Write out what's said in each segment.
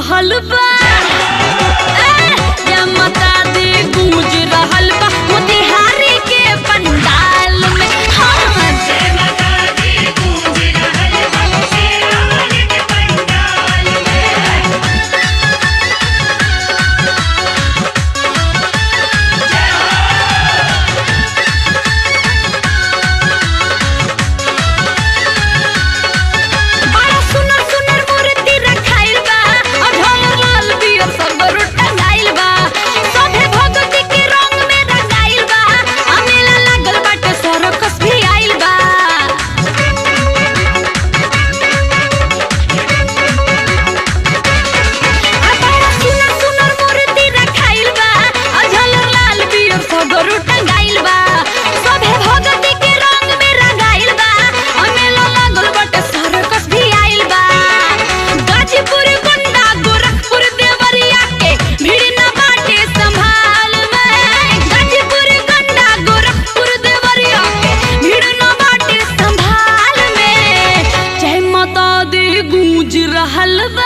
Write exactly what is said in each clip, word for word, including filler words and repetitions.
रहल बा, जय माता दी गूंज रहल बा मोतिहारी के पंडाल में। हाँ जय माता दी गूंज रहल बा शेरावाली के पंडाल में। बड़ा सुनर सुनर मूर्ति रखाइल बा, और झलर लाल पियर सबर टंगाइल बा, सभे भगवती के रंग में रंगाइल बा, आ मेला लागल बाटे सर्कस भी आइल बा। आ बड़ा सुनर सुनर मूर्ति रखाइल बा, और झलर लाल पियर सबर टंगाइल बा, सभे भगवती के रंग में रंगाइल बा, आ मेला लागल बाटे सर्कस भी आइल बा। गाजीपुर गोंडा गोरखपुर देवरिया के भीड़ न बाटे संभाल में। गाजीपुर गोंडा गोरखपुर देवरिया के भीड़ न बाटे संभाल में। जय माता दी गूंज रहल बा,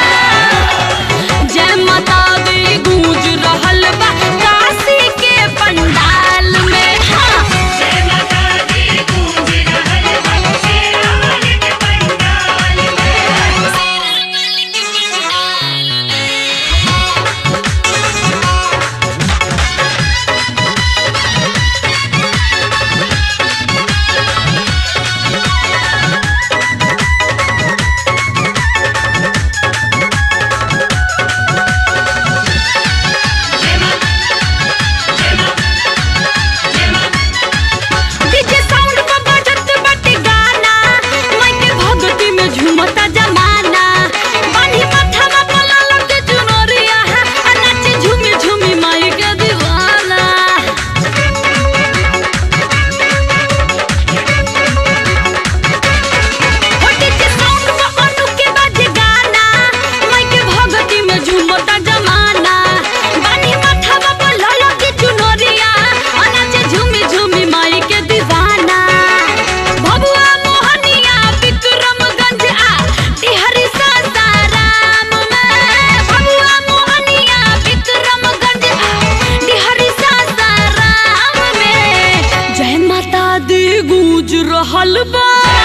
जय माता दी गूंज रहल बा काशी के पंडाल में। हाँ जय माता दी गूंज रहल बा शेरावाली के पंडाल में। डीजे साउंड पर बजत बाटे गाना, माइके भगती में झूमता जमाना, बांधी माथावा पर लाल के चुनरिया, आ नाचे झूमी झूमी माई के दीवाना। हो डीजे साउंड पर अनु के बाजे गाना, माइके भगती में झूमता जमाना, बांधी माथावा पर लाल के चुनरिया, आ नाचे झूमी झूमी माई के दीवाना। भभुआ मोहनिया विक्रमगंज आ टिहरी सासाराम में। भभुआ मोहनिया विक्रमगंज आ टिहरी सासाराम में। जय माता दी गूंज रहल बा,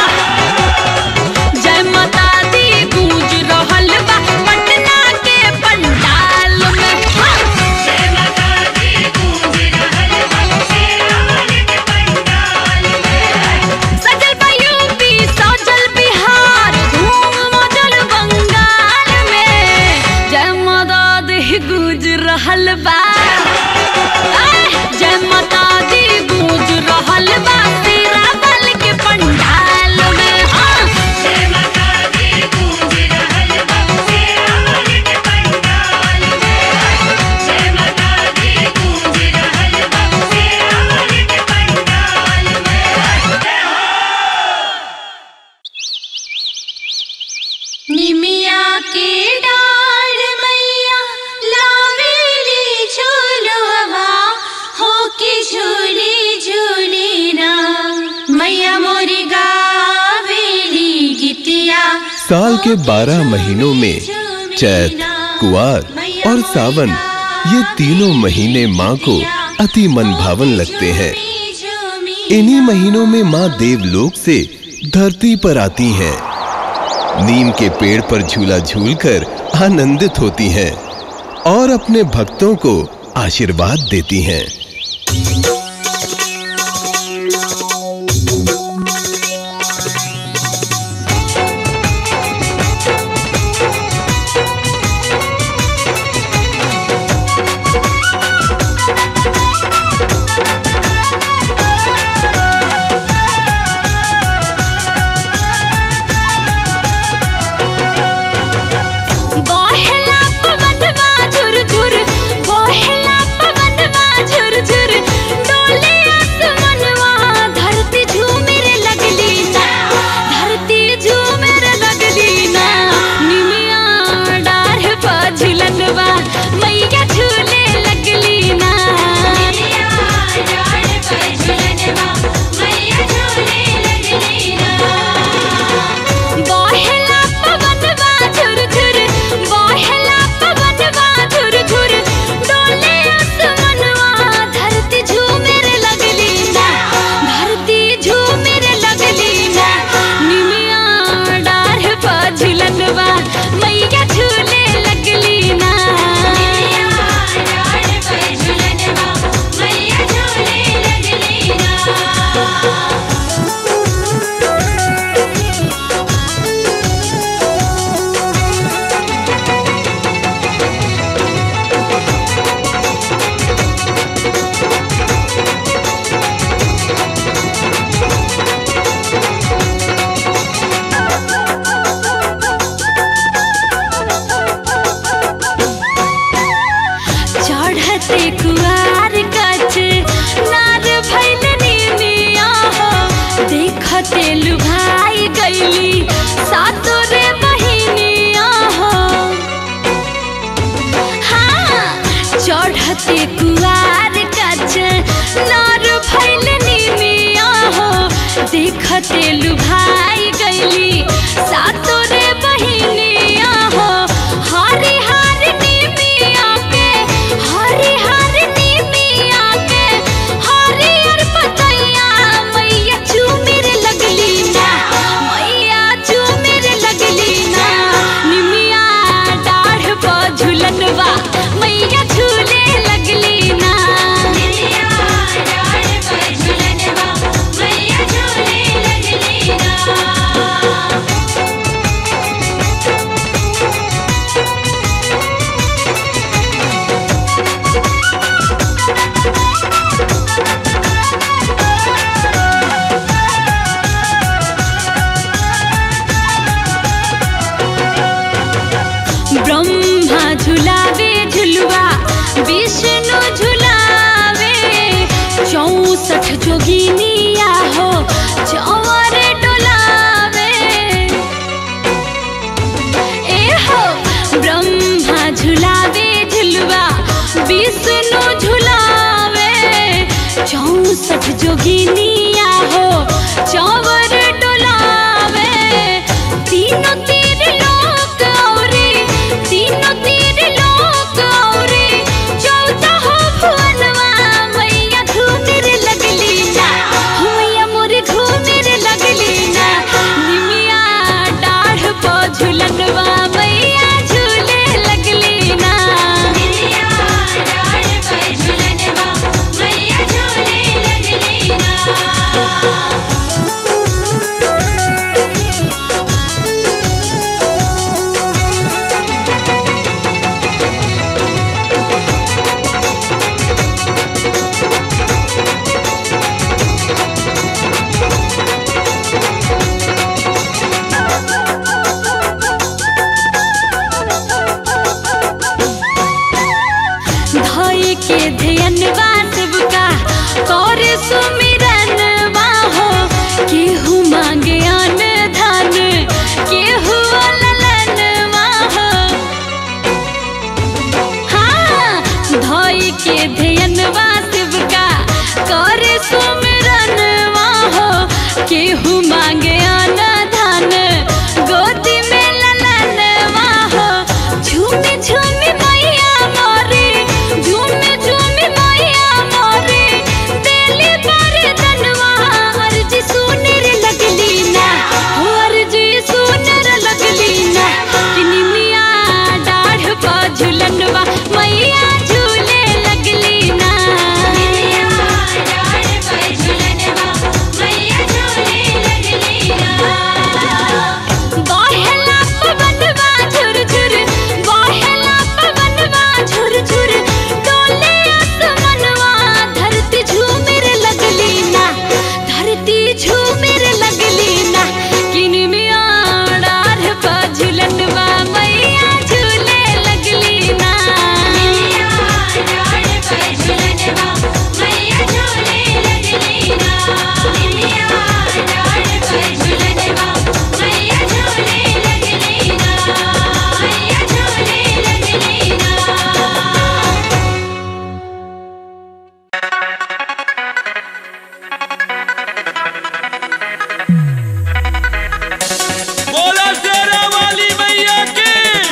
जय माता दी गूंज रहल बा पटना के पंडाल में। हाँ जय माता दी गूंज रहल बा शेरावाली के पंडाल में। सजल बा यूपी सजल बिहार धूम मचल बंगाल में। जय माता दी गूंज रहल बा, आह, जय माता दी गूंज रहल बा शेरावाली के पंडाल में। हाँ जय माता दी गूंज रहल बा शेरावाली के पंडाल में। जय माता दी गूंज रहल बा शेरावाली के पंडाल में। निमिया के डाल मैया लावेली झूलवा, हो के झूली झूली ना मैया मोरी गावेली गीतिया। साल के बारह महीनों में चैत, कुआर और सावन ये तीनों महीने माँ को अति मनभावन लगते हैं। इन्हीं महीनों में माँ देवलोक से धरती पर आती हैं, नीम के पेड़ पर झूला झूलकर आनंदित होती हैं और अपने भक्तों को आशीर्वाद देती हैं। बहेला पवनवा झुर झुर, बहेला पवनवा झुर देखते लुभाई गईली सातो रे बहिनिया हो। हाँ चढ़ते कुआर कच नार भइल निमिया हो। देखते लुभाई गईली सातो रे बहिनिया हो। हरी हरी निमिया के हरी हरी निमिया के हरियर पतैया मैया चूमिर लगली ना मैया चूमिर लगली ना। निमिया डाढ़ पर झूलनवा मैया झूले लगली ना। निमिया डाढ़ पर झूलनवा मैया झूले लगली ना। ब्रह्मा झुलावे झुलवा विष्णु झुलावे चौसठ जोगिनिया हो चौर डोलावे। ए हो ब्रह्मा झुलावे झुलवा विष्णु झुलावे चौसठ जोगिनिया हो चौर डोलावे। तीनों तीर लोक औरे तीनों तीर लोक औरे चौदह भुवनवा मैया घूमिर लगली ना मैया मोर घूमिर लगली ना। निमिया डाढ़ पर झूलनवा मैया झूले लगली ना। निमिया डाढ़ पर झूलनवा मैया झूले लगली ना। धोई के ध्यानवा सबका कर सुमिरनवा हो। केहू मांगे अन्न धन केहू ललनवा हो। हाँ धोई के ध्यानवा सबका कर सुमिरनवा हो। केहू मांगे अन्न धन गोदी में ललनवा हो। झूमी झूमी मैया मोरे झूमी झूमी मैया मोरे दिली बरदनवा अर्जी सुनर लगली ना अर्जी सुनर लगली ना। कि निमिया डाढ़ पर झूलनवा मैया झूले लगली ना। निमिया डाढ़ पर झूलनवा मैया झूले लगली ना। बहेला पवनवा झुरझुर बहेला पवनवा झुरझुर डोले आसमनवा धरती झूमिर लगली ना धरती झूमिर लगली ना। कि निमिया डाढ़ पर झूलनवा मैया झूले लगली ना। निमिया डाढ़ पर झूलनवा मैया झूले लगली ना। निमिया डाढ़ पर झूलनवा मैया झूले लगली ना। मैया झूले लगली ना। बोला शेरा वाली मैया की।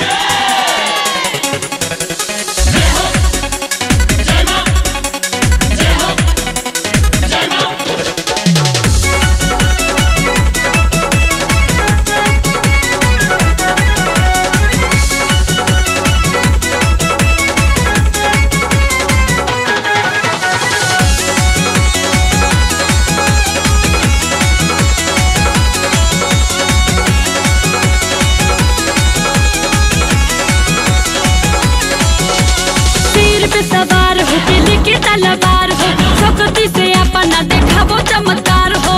सिर पे सवार हो के लेके तलवार हो सकती से अपना देखावो चमत्कार हो।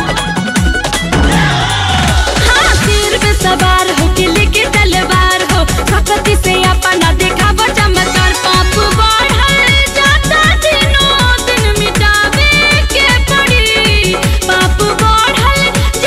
हाँ सिर पे सवार हो के लेके तलवार हो सकती से अपना देखावो चमत्कार। पाप बढ़ल जाता दिनों दिन मिटावे के पड़ी पाप बढ़ल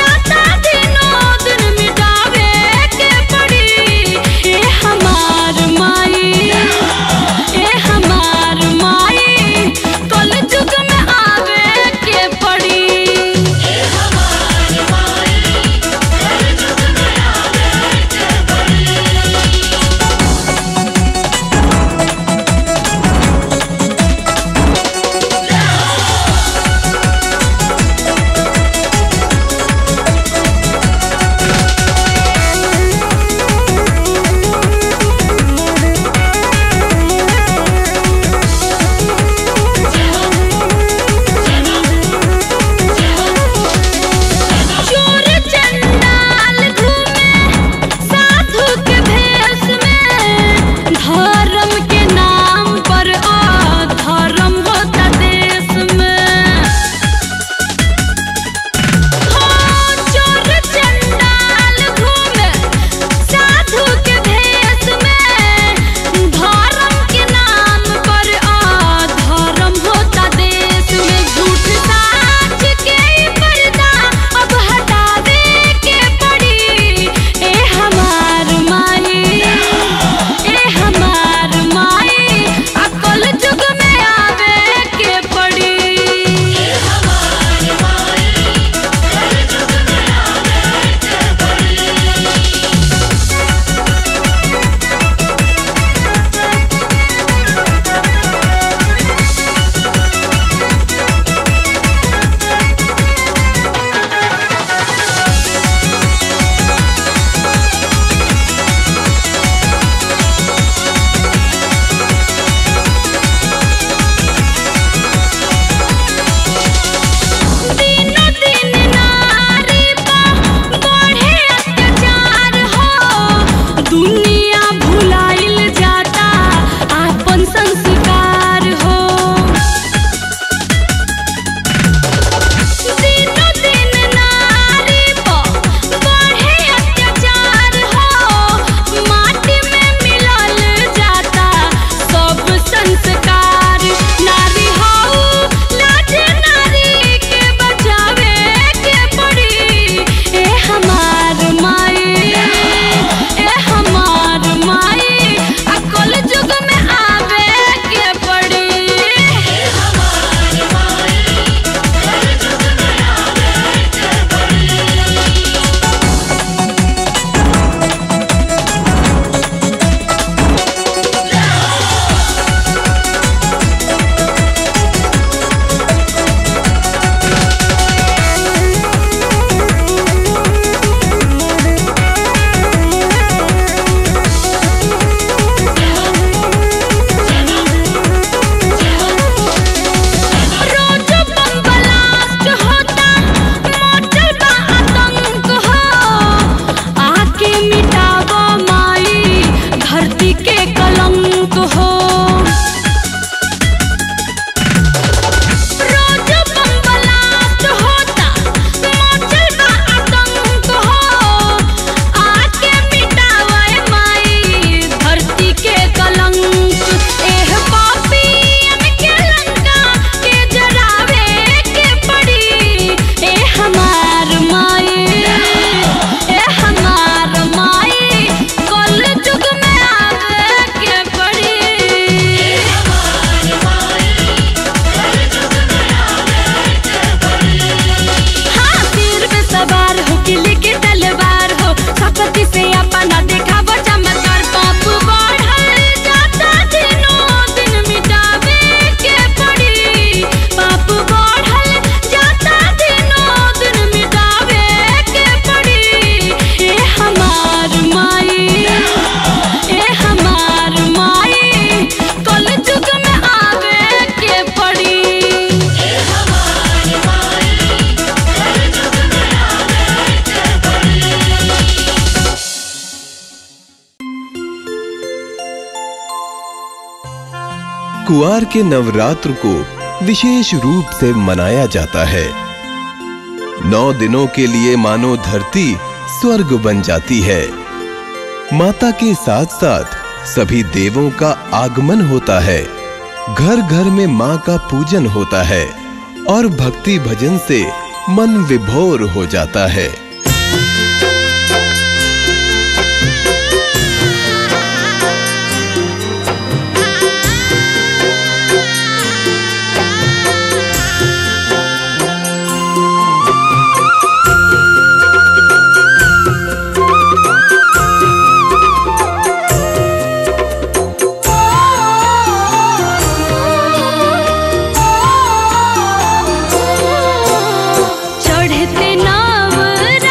कुआर के नवरात्र को विशेष रूप से मनाया जाता है। नौ दिनों के लिए मानो धरती स्वर्ग बन जाती है। माता के साथ साथ सभी देवों का आगमन होता है। घर घर में मां का पूजन होता है और भक्ति भजन से मन विभोर हो जाता है। चढ़ते नवरात्र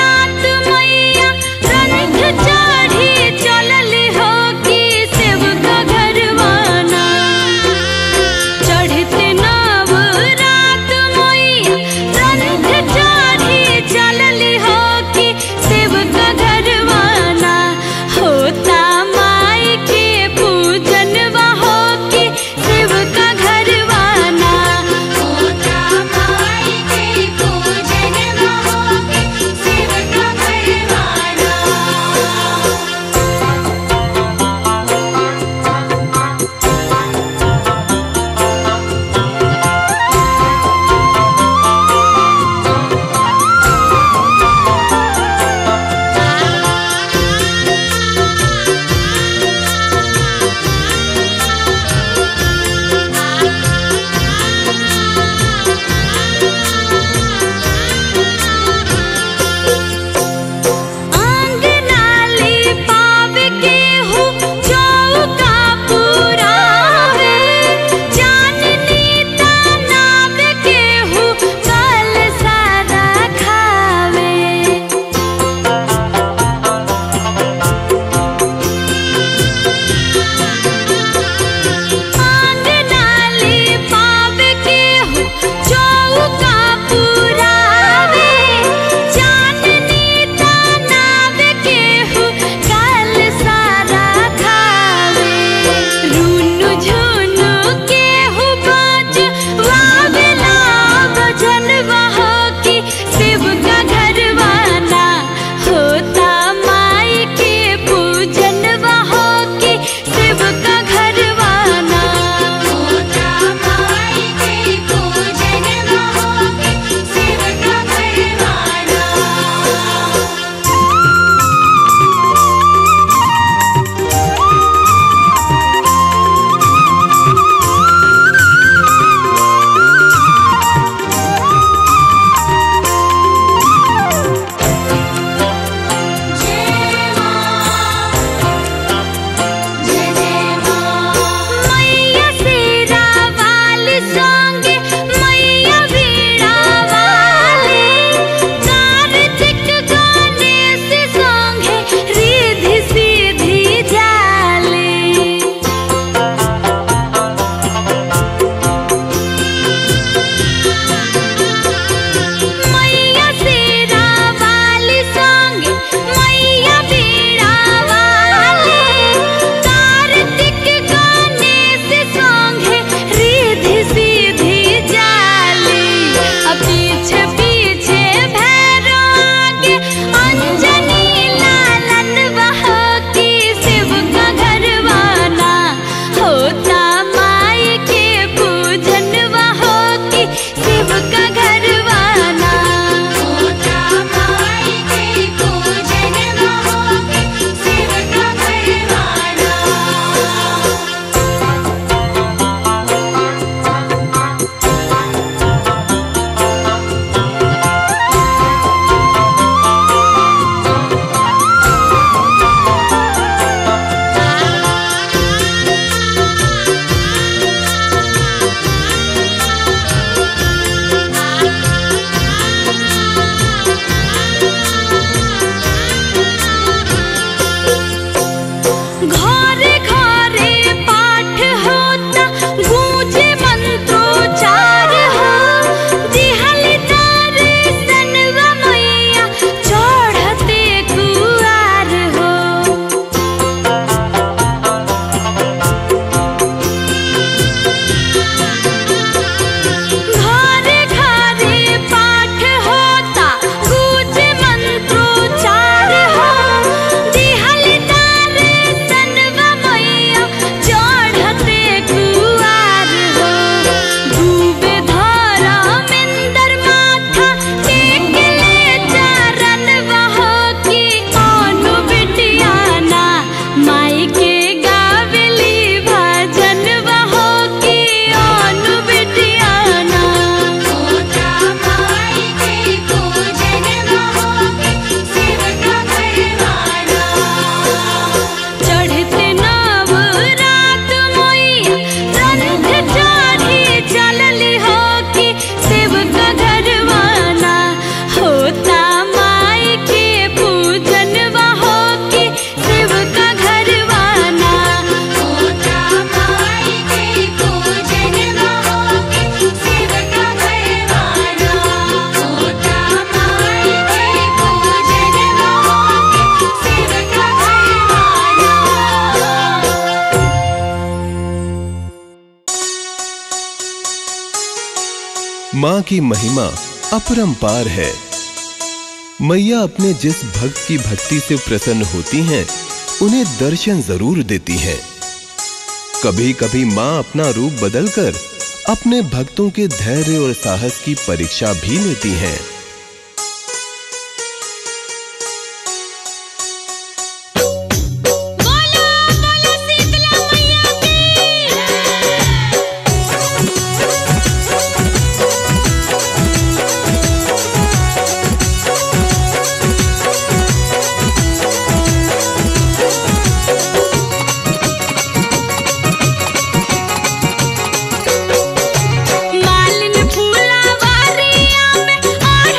माँ की महिमा अपरंपार है। मैया अपने जिस भक्त की भक्ति से प्रसन्न होती हैं, उन्हें दर्शन जरूर देती हैं। कभी कभी माँ अपना रूप बदलकर अपने भक्तों के धैर्य और साहस की परीक्षा भी लेती हैं। मालिन फूला वारिया में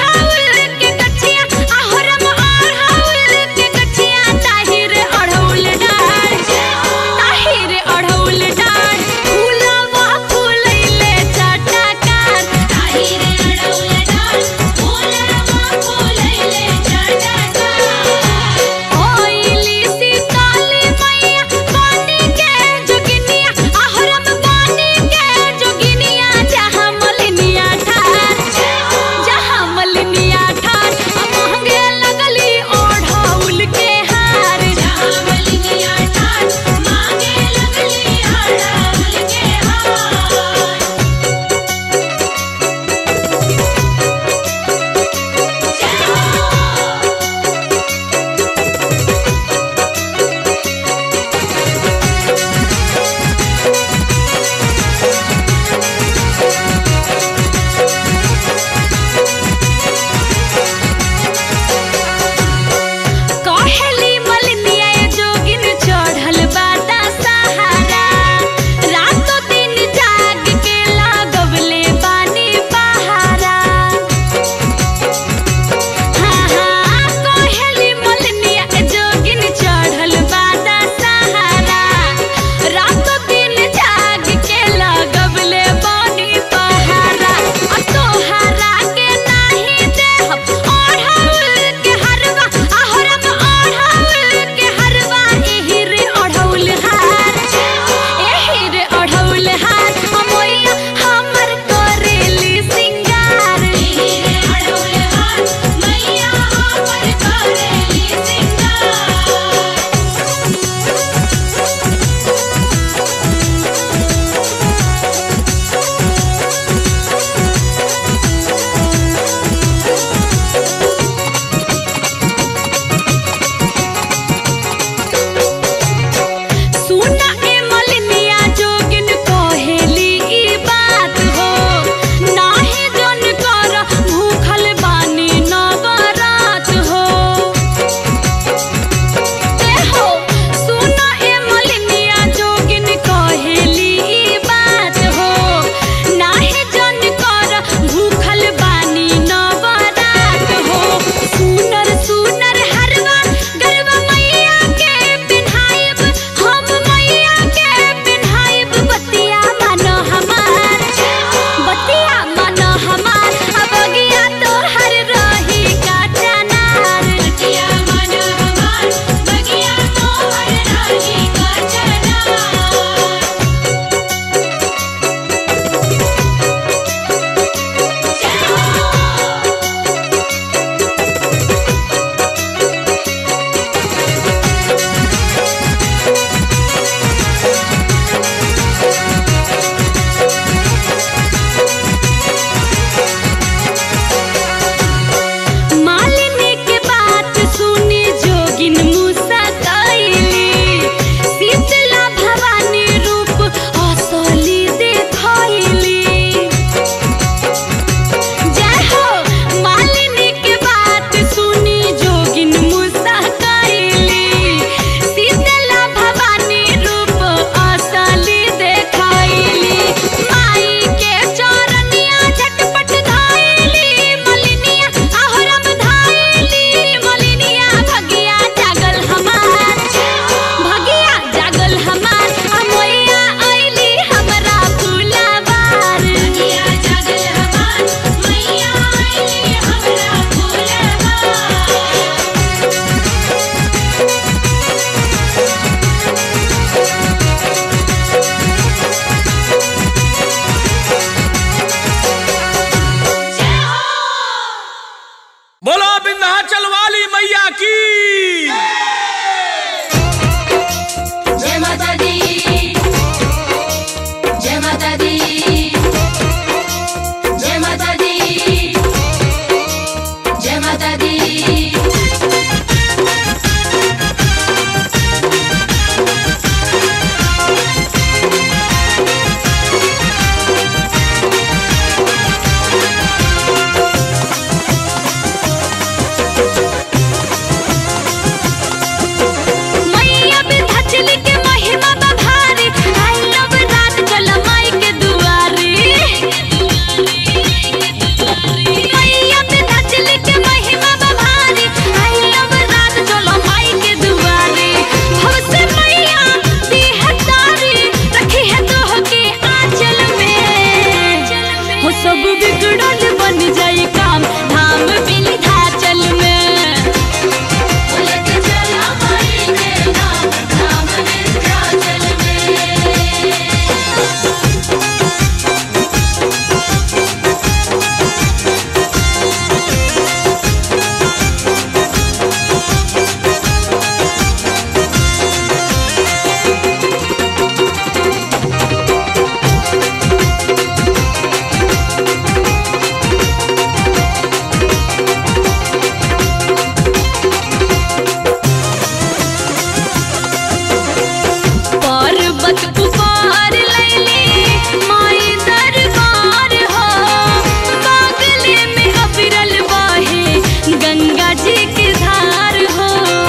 कांवर लैली माई दरबार हो बागले में अबिरल बहे गंगा जी की धार हो।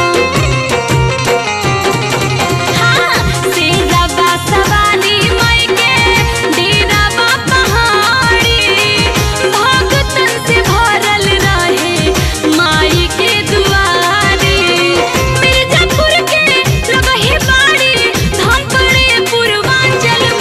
हाँ शेरा बा सवारी माई के डेरा बा पहाड़ी भगतन से भरल रहे माई के दुआरी। मिर्जापुर के लगही बाड़ी धाम पड़े पूर्वांचल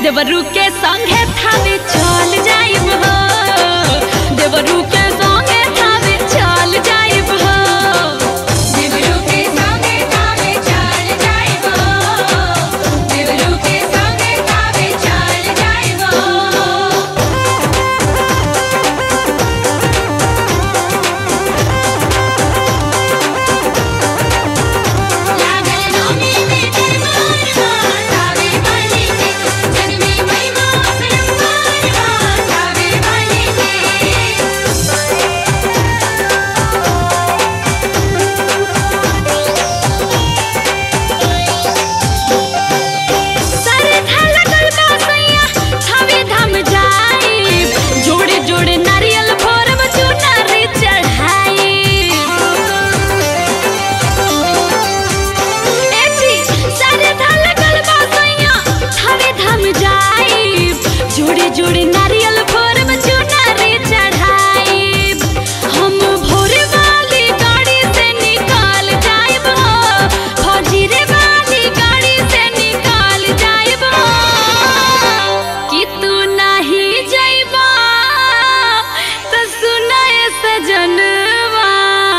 देवरू के संगे थावे चल जाइब हो, देवरू के संगे थावे चल जाइब हो, देवरू के संगे थावे चल जाइब हो, देवरू के संगे थावे चल जाइब हो। लागल नौमी में दरबार माँ थावे वाली के, जग में महिमा अपरंपार माँ थावे वाली के। सरधा लगल बा सैया थावे धाम जाइब, जोड़े जोड़े नारियल भोरब चुनरी चढ़ाइब। ए जी सरधा लगल बा सैया थावे धाम जाइब, जोड़े जोड़े नारियल भोरब चुनरी चढ़ाइब। हम भोरे वाली गाड़ी से निकाल जाइब हो, फजीरे वाली गाड़ी से निकाल जाइब हो, कि तू नहीं जाइबा तो सुनाए सजनवा,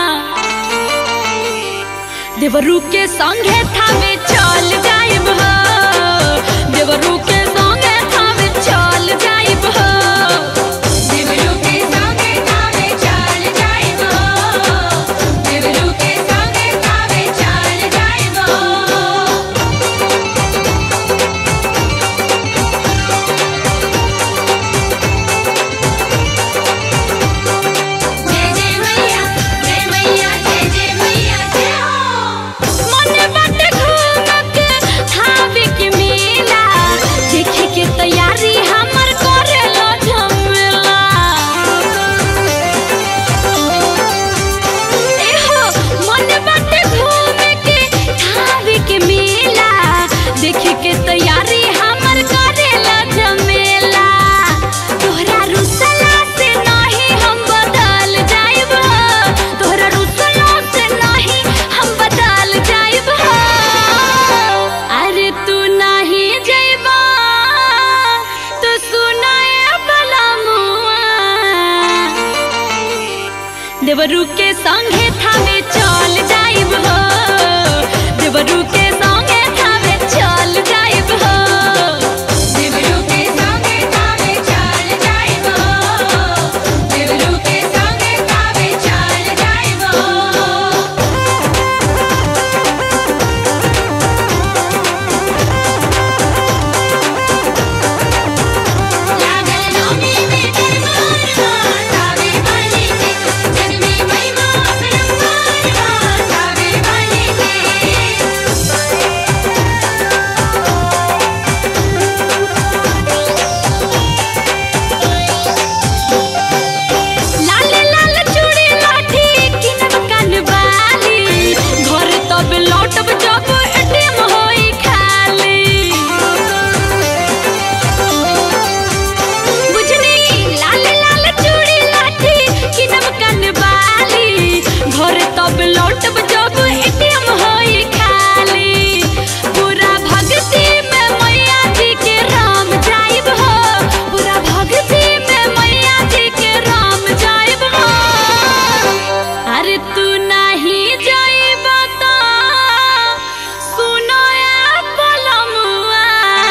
देवरू के संगे थावे चल जाइब हो, देवरू के संगे थावे चल जाइब हो, देवरू के संगे थावे चल जाइब हो, देवरू के संगे थावे चल जाइब हो। जय जय मैया जय मैया जय जय मैया जय हो। मन बाटे घूम के थावे के मेला, देखे के तैयारी हमर करेला झमेला। एहो मन बाटे घूम के थावे के मेला, देखे के तैयारी हमर करेला झमेला। तोहरा रुसला से नहीं हम बदल जाइब हो, तोहरा रुसला से नहीं हम बदल जाइब हो, अरे तू नहीं जाइबा तो सुनाए बलमुआ, देवरू के संगे थावे चल जाइब हो, देवरू के संगे थावे चल जाइब हो, देवरू के संगे थावे चल जाइब हो, देवरू के संगे थावे चल जाइब हो। लागल नौमी में दरबार माँ थावे वाली के, जग में महिमा अपरंपार माँ थावे वाली के। लाल लाल चूड़ी लाठी किनब कनवाली, घर तब लौटब जब एटीएम होई खाली। बुझनी लाल लाल चूड़ी लाठी किनब कनवाली, घर तब लौटब जब एटीएम होई खाली। पूरा भक्ति में मैया जी के राम जाइब हो, पूरा भक्ति में मैया जी के राम जाइब हो, अरे तू नहीं जाइबा तो सुनो ए बलमुआ,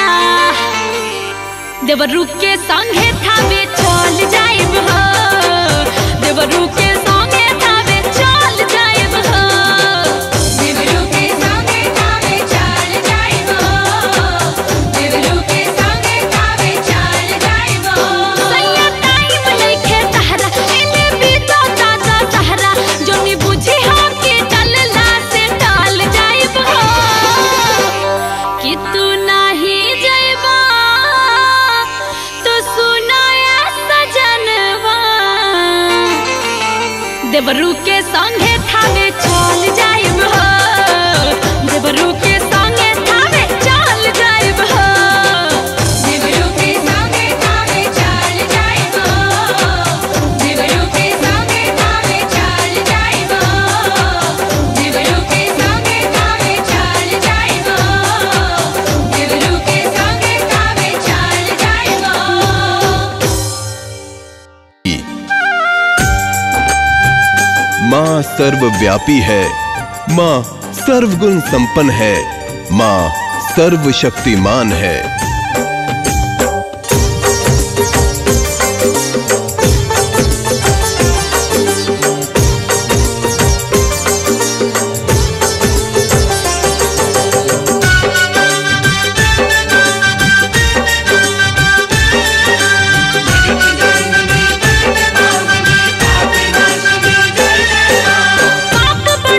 देवरू के संगे थावे चल जाइब हो, देवरू के संगे थावे चल जाइब हो, देवरू के संगे थावे चल जाइब हो, देवरू के संगे थावे चल जाइब हो। सैया टाइम नइखे तहरा, एने बीतो दादा तहरा, जोनी बुझी हो कि डलला से डाल जाइब हो, कि तू नहीं जाइबा तो सुनाया सजनवा, देवरू के संगे थावे चल जाइब हो, देवरू के संगे थावे चल जाइब हो, देवरू के संगे थावे चल जाइब हो, देवरू के संगे थावे चल जाइब हो, देवरू के संगे थावे चल जाइब हो, देवरू के संगे थावे चल सर्वव्यापी है, माँ सर्वगुण संपन्न है, माँ सर्वशक्तिमान है।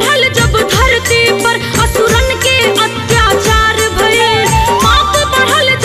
बढ़ल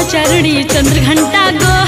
चरणी चंद्र घंटा गो